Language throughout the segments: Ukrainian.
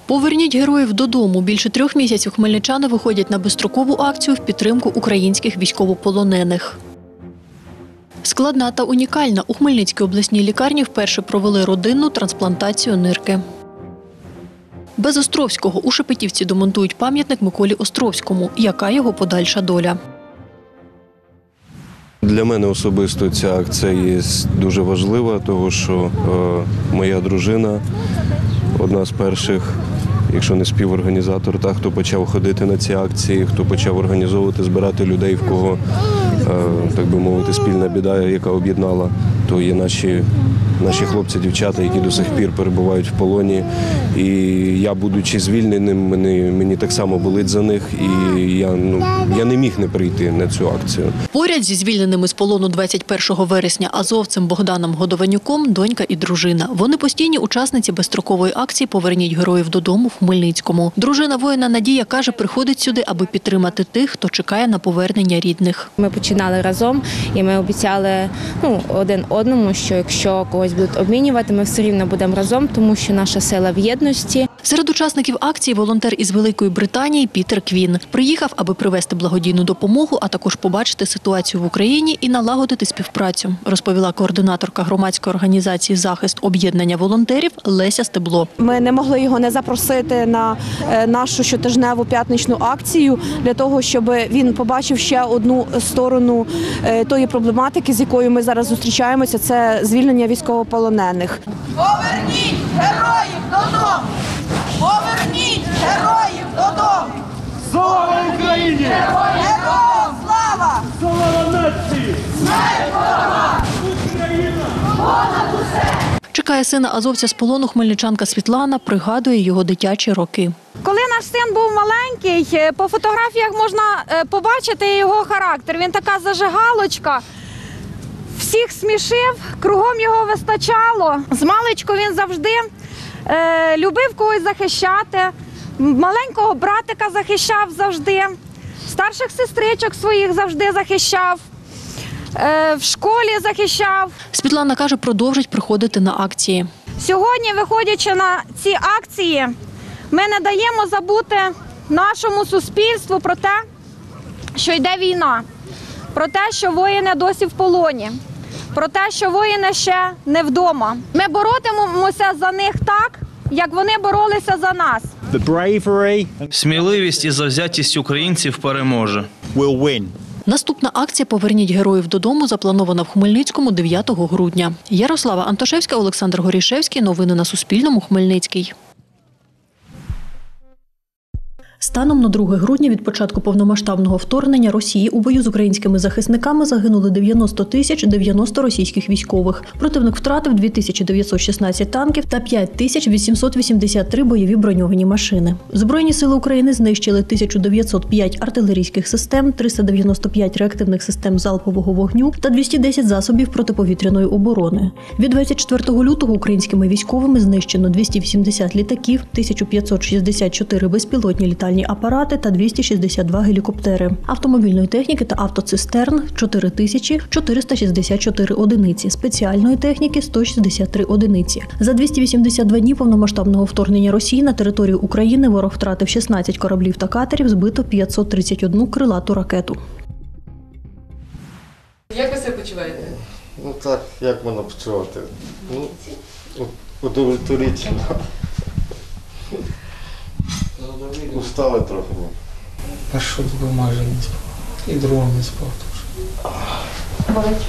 Поверніть героїв додому. Більше 3 місяців хмельничани виходять на безстрокову акцію в підтримку українських військовополонених. Складна та унікальна. У Хмельницькій обласній лікарні вперше провели родинну трансплантацію нирки. Без Островського у Шепетівці демонтують пам'ятник Миколі Островському. Яка його подальша доля? Для мене особисто ця акція є дуже важлива, тому що моя дружина одна з перших, якщо не співорганізатор, хто почав ходити на ці акції, хто почав організовувати, збирати людей, в кого, так би мовити, спільна біда, яка об'єднала, то є наші хлопці-дівчата, які до сих пір перебувають в полоні. І я, будучи звільненим, мені так само болить за них, і я не міг не прийти на цю акцію. Поряд зі звільненими з полону 21 вересня азовцем Богданом Годованюком донька і дружина. Вони постійні учасниці безстрокової акції «Поверніть героїв додому» в Хмельницькому. Дружина воїна Надія каже, приходить сюди, аби підтримати тих, хто чекає на повернення рідних. Ми починали разом і ми обіцяли один одному, що якщо когось будуть обмінювати, ми все рівно будемо разом, тому що наша сила в єдності. Серед учасників акції волонтер із Великої Британії Пітер Квін. Приїхав, аби привезти благодійну допомогу, а також побачити ситуацію в Україні і налагодити співпрацю, розповіла координаторка громадської організації «Захист об'єднання волонтерів» Леся Стебло. Ми не могли його не запросити на нашу щотижневу п'ятничну акцію для того, щоб він побачив ще одну сторону тої проблематики, з якою ми зараз зустрічаємося – це звільнення військовополонених. Поверніть героїв додому! Поверніть героїв додому! Слава Україні! Героям слава! Слава нації! Смерть ворогам! Україна! Понад усе! Чекає сина азовця з полону хмельничанка Світлана, пригадує його дитячі роки. Коли наш син був маленький, по фотографіях можна побачити його характер. Він така зажигалочка, всіх смішив, кругом його вистачало. Змалечку він завжди любив когось захищати, маленького братика захищав завжди, старших сестричок своїх завжди захищав. В школі захищав. Світлана каже, продовжить приходити на акції. Сьогодні, виходячи на ці акції, ми не даємо забути нашому суспільству про те, що йде війна, про те, що воїни досі в полоні, про те, що воїни ще не вдома. Ми боротимемося за них так, як вони боролися за нас. Сміливість і завзятість українців переможе. Наступна акція «Поверніть героїв додому» запланована в Хмельницькому 9 грудня. Ярослава Антошевська, Олександр Горішевський. Новини на Суспільному. Хмельницький. Станом на 2 грудня від початку повномасштабного вторгнення Росії у бою з українськими захисниками загинули 90 090 російських військових. Противник втратив 2916 танків та 5883 бойові броньовані машини. Збройні сили України знищили 1905 артилерійських систем, 395 реактивних систем залпового вогню та 210 засобів протиповітряної оборони. Від 24 лютого українськими військовими знищено 280 літаків, 1564 безпілотні літальні апарати та 262 гелікоптери. Автомобільної техніки та автоцистерн – 4464 одиниці, спеціальної техніки – 163 одиниці. За 282 дні повномасштабного вторгнення Росії на територію України ворог втратив 16 кораблів та катерів, збито 531 крилату ракету. Як ви себе почуваєте? Ну так, як можна почувати? Удовлетворительно. Устали трохи. Першу добу майже не спав. І другу не спав теж. Болить.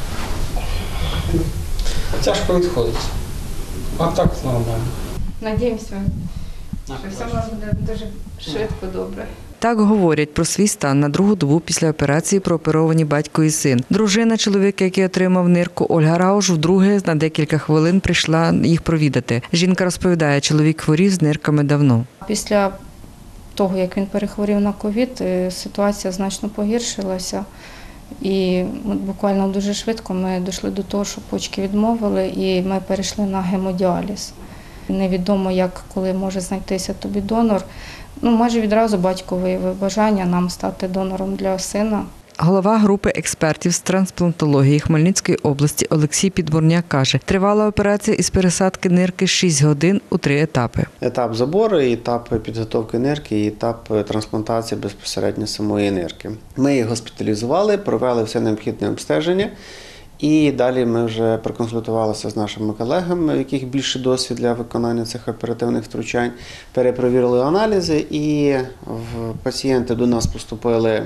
Тяжко відходить. А так нормально. Надіємося, що все буде дуже швидко, добре. Так говорять про свій стан на другу добу після операції прооперовані батько і син. Дружина чоловіка, який отримав нирку, Ольга Рауш, вдруге на декілька хвилин прийшла їх провідати. Жінка розповідає, чоловік хворів з нирками давно. Після того, як він перехворів на ковід, ситуація значно погіршилася. І буквально дуже швидко ми дійшли до того, що почки відмовили, і ми перейшли на гемодіаліз. Невідомо, як, коли може знайтися тобі донор. Майже відразу батько виявив бажання нам стати донором для сина. Голова групи експертів з трансплантології Хмельницької області Олексій Підмурняк каже, тривала операція із пересадки нирки 6 годин у 3 етапи. Етап забору, етап підготовки нирки і етап трансплантації безпосередньо самої нирки. Ми її госпіталізували, провели все необхідне обстеження. І далі ми вже проконсультувалися з нашими колегами, в яких більше досвід для виконання цих оперативних втручань, перепровірили аналізи, і пацієнти до нас поступили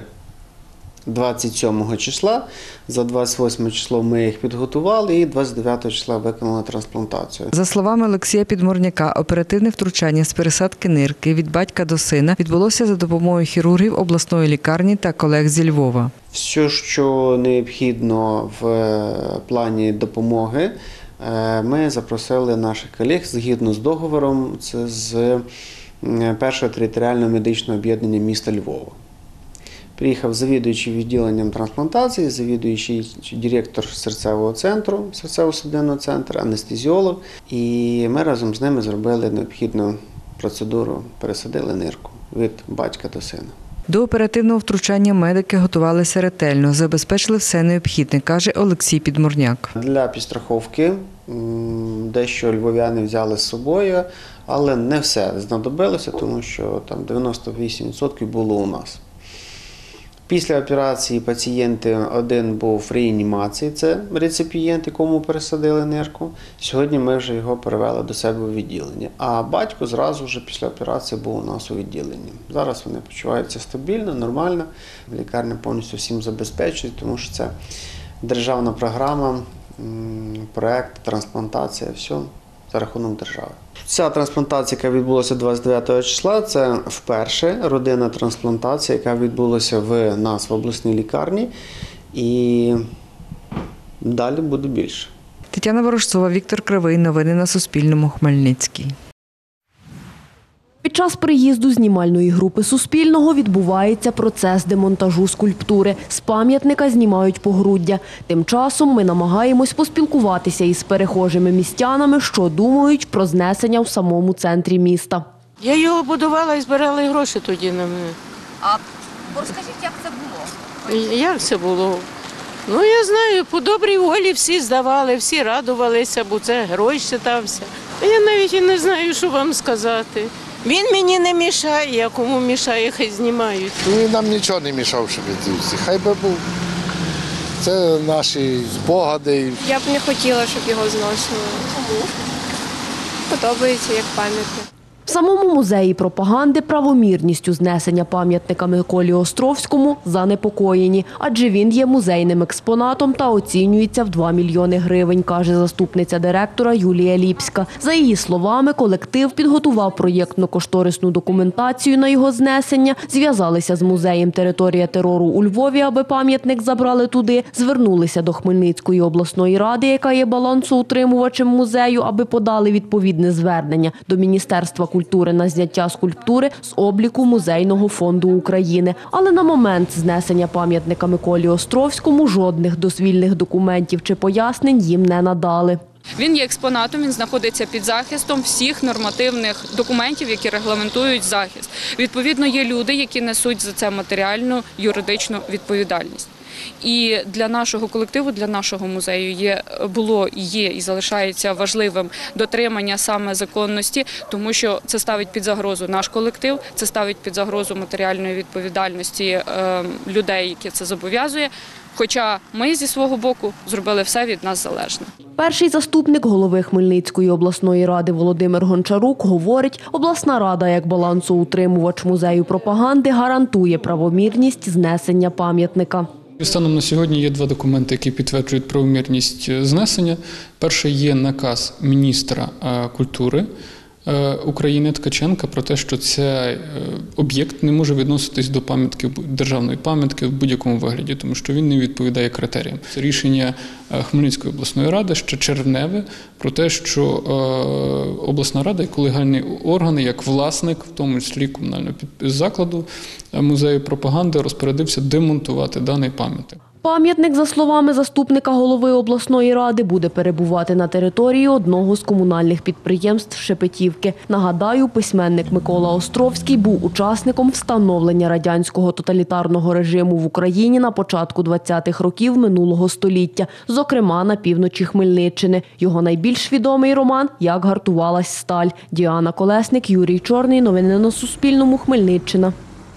27 числа. За 28 число ми їх підготували і 29 числа виконали трансплантацію. За словами Олексія Підмурняка, оперативне втручання з пересадки нирки від батька до сина відбулося за допомогою хірургів обласної лікарні та колег зі Львова. Все, що необхідно в плані допомоги, ми запросили наших колег згідно з договором, це з першого територіального медичного об'єднання міста Львова. Приїхав завідуючий відділенням трансплантації, завідуючий директор серцевого центру, серцево-судинного центру, анестезіолог. І ми разом з ними зробили необхідну процедуру, пересадили нирку від батька до сина. До оперативного втручання медики готувалися ретельно, забезпечили все необхідне, каже Олексій Підмурняк. Для підстраховки дещо львов'яни взяли з собою, але не все знадобилося, тому що там 98% було у нас. Після операції пацієнти один був в реанімації, це реципієнт, якому пересадили нирку. Сьогодні ми вже його перевели до себе у відділення. А батько зразу вже після операції був у нас у відділенні. Зараз вони почуваються стабільно, нормально. Лікарня повністю всім забезпечує, тому що це державна програма, проект, трансплантація, все за рахунок держави. Ця трансплантація, яка відбулася 29 числа, це вперше родинна трансплантація, яка відбулася в нас в обласній лікарні. І далі буде більше. Тетяна Ворожцова, Віктор Кривий. Новини на Суспільному. Хмельницький. Під час приїзду знімальної групи Суспільного відбувається процес демонтажу скульптури. З пам'ятника знімають погруддя. Тим часом ми намагаємось поспілкуватися із перехожими містянами, що думають про знесення в самому центрі міста. Я його будувала і збирала гроші тоді на мене. А розкажіть, як це було? Як це було? Ну, я знаю, по добрій волі всі здавали, всі радувалися, бо це герой вважався. Я навіть і не знаю, що вам сказати. Він мені не мішає, а кому мішає, хай знімають. Він нам нічого не мішав, щоб віддився. Хай би був. Це наші спогади. Я б не хотіла, щоб його зносили. Подобається як пам'ятник. В самому музеї пропаганди правомірністю знесення пам'ятника Миколі Островському занепокоєні, адже він є музейним експонатом та оцінюється в 2 мільйони гривень, каже заступниця директора Юлія Ліпська. За її словами, колектив підготував проєктно-кошторисну документацію на його знесення, зв'язалися з музеєм «Територія терору» у Львові, аби пам'ятник забрали туди, звернулися до Хмельницької обласної ради, яка є балансоутримувачем музею, аби подали відповідне звернення до Міністерства культури на зняття скульптури з обліку Музейного фонду України. Але на момент знесення пам'ятника Миколі Островському жодних дозвільних документів чи пояснень їм не надали. Він є експонатом, він знаходиться під захистом всіх нормативних документів, які регламентують захист. Відповідно, є люди, які несуть за це матеріальну, юридичну відповідальність. І для нашого колективу, для нашого музею є і залишається важливим дотримання саме законності, тому що це ставить під загрозу наш колектив, це ставить під загрозу матеріальної відповідальності людей, які це зобов'язує. Хоча ми зі свого боку зробили все від нас залежне. Перший заступник голови Хмельницької обласної ради Володимир Гончарук говорить, обласна рада як балансоутримувач музею пропаганди гарантує правомірність знесення пам'ятника. Станом на сьогодні є 2 документи, які підтверджують правомірність знесення. Перший є наказ міністра культури України Ткаченка про те, що цей об'єкт не може відноситись до державної пам'ятки в будь-якому вигляді, тому що він не відповідає критеріям. Це рішення Хмельницької обласної ради, ще червневе, про те, що обласна рада як колегіальний орган, як власник, в тому числі комунального закладу музею пропаганди, розпорядився демонтувати даний пам'ятник. Пам'ятник, за словами заступника голови обласної ради, буде перебувати на території одного з комунальних підприємств Шепетівки. Нагадаю, письменник Микола Островський був учасником встановлення радянського тоталітарного режиму в Україні на початку 20-х років минулого століття, зокрема на півночі Хмельниччини. Його найбільш відомий роман «Як гартувалась сталь». Діана Колесник, Юрій Чорний. Новини на Суспільному. Хмельниччина.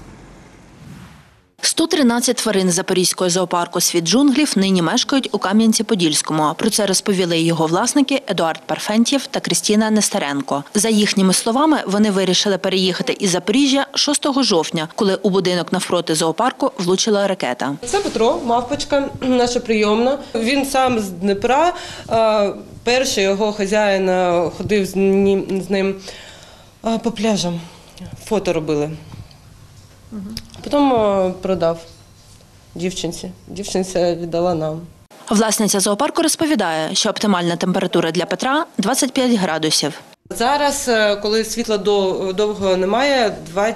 113 тварин Запорізького зоопарку «Світ джунглів» нині мешкають у Кам'янці-Подільському. Про це розповіли його власники Едуард Парфентьєв та Крістіна Нестеренко. За їхніми словами, вони вирішили переїхати із Запоріжжя 6 жовтня, коли у будинок навпроти зоопарку влучила ракета. Це Петро, мавпочка, наша прийомна. Він сам з Дніпра. Перший його хазяїн ходив з ним по пляжам. Фото робили. Потім продав дівчинці. Дівчинця віддала нам. Власниця зоопарку розповідає, що оптимальна температура для Петра – 25 градусів. Зараз, коли світла довго немає,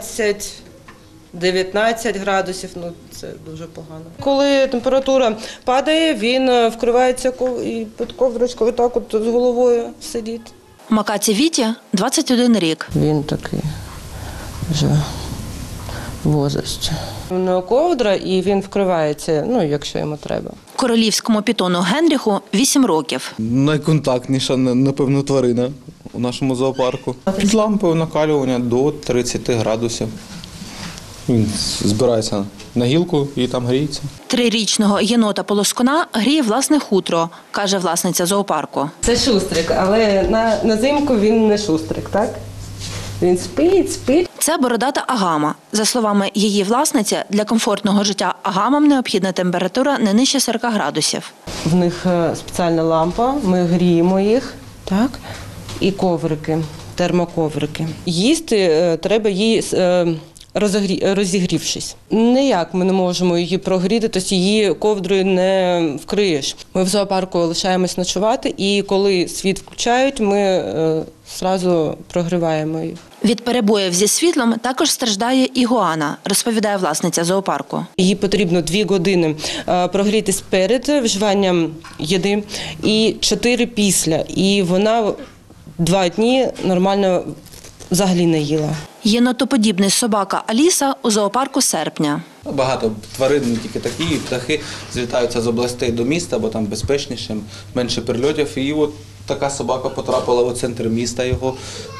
19 градусів, це дуже погано. Коли температура падає, він вкривається і під ковдрочкою так от з головою сидить. Макаці Віті – 21 рік. Він такий вже возраст. Ковдра, і він вкривається, якщо йому треба. Королівському пітону Генріху 8 років. Найконтактніша, напевно, тварина у нашому зоопарку. З лампою накалювання до 30 градусів. Він збирається на гілку і там гріється. 3-річного єнота-полоскуна гріє власне хутро, каже власниця зоопарку. Це шустрик, але на зимку він не шустрик, так? Він спить. Це бородата агама. За словами її власниці, для комфортного життя агамам необхідна температура не нижче 40 градусів. В них спеціальна лампа, ми гріємо їх, так? І коврики, термоковрики. Їсти треба їй розігрівшись. Ніяк ми не можемо її прогріти, тобто її ковдрою не вкриєш. Ми в зоопарку лишаємось ночувати, і коли світ включають, ми одразу прогріваємо їх. Від перебоїв зі світлом також страждає ігуана, розповідає власниця зоопарку. Їй потрібно 2 години прогрітись перед вживанням їди і 4 після. І вона 2 дні нормально взагалі не їла. Єнотоподібний собака Аліса у зоопарку з серпня. Багато тварин, не тільки такі, птахи злітаються з областей до міста, бо там безпечніше, менше прильотів. І от така собака потрапила у центр міста, його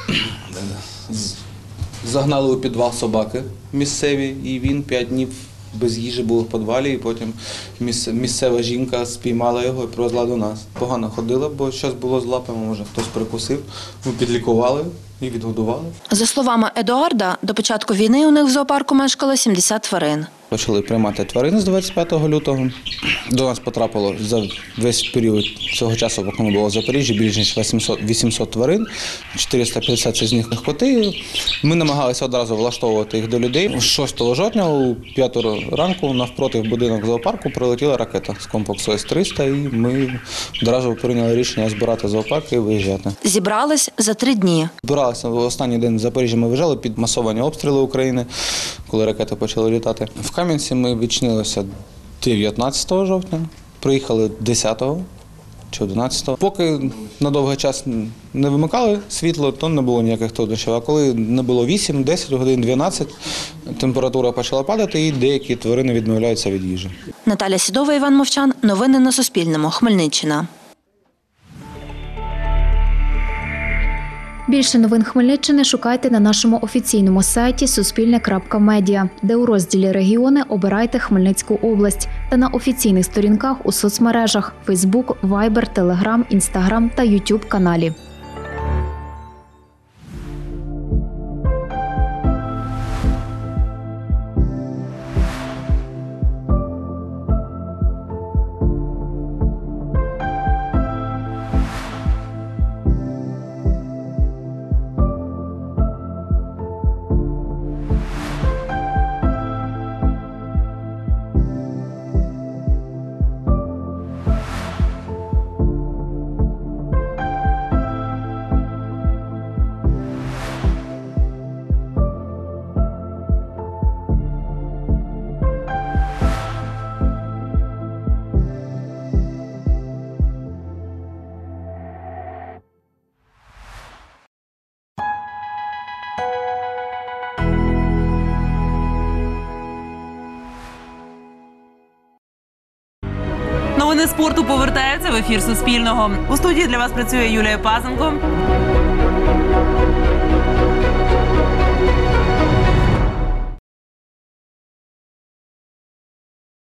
загнали у підвал собаки місцеві, і він 5 днів без їжі був у підвалі, і потім місцева жінка спіймала його і привезла до нас. Погано ходила, бо щось було з лапами, може хтось прикусив, ми підлікували і відгодували. За словами Едуарда, до початку війни у них в зоопарку мешкало 70 тварин. Почали приймати тварин з 25 лютого. До нас потрапило за весь період цього часу, поки ми були в Запоріжжі, більш ніж 800 тварин, 450 з них коти. Ми намагалися одразу влаштовувати їх до людей. 6 жовтня о 5 ранку навпроти в будинок зоопарку прилетіла ракета з комплексу С-300, і ми одразу прийняли рішення збирати зоопарк і виїжджати. Зібрались за 3 дні. Збиралися в останній день в Запоріжжі, ми виїжджали під масовані обстріли України, коли ракети почали літати. В Кам'янці ми відчинилися 19 жовтня, приїхали 10 чи 11. Поки на довгий час не вимикали світло, то не було ніяких труднощів. А коли не було 8, 10 годин, 12, температура почала падати і деякі тварини відмовляються від їжі. Наталя Сідова, Іван Мовчан. Новини на Суспільному. Хмельниччина. Більше новин Хмельниччини шукайте на нашому офіційному сайті suspilne.media, де у розділі «Регіони» обирайте Хмельницьку область та на офіційних сторінках у соцмережах – Facebook, Viber, Telegram, Instagram та YouTube каналі. Новини спорту повертаються в ефір Суспільного. У студії для вас працює Юлія Пазенко.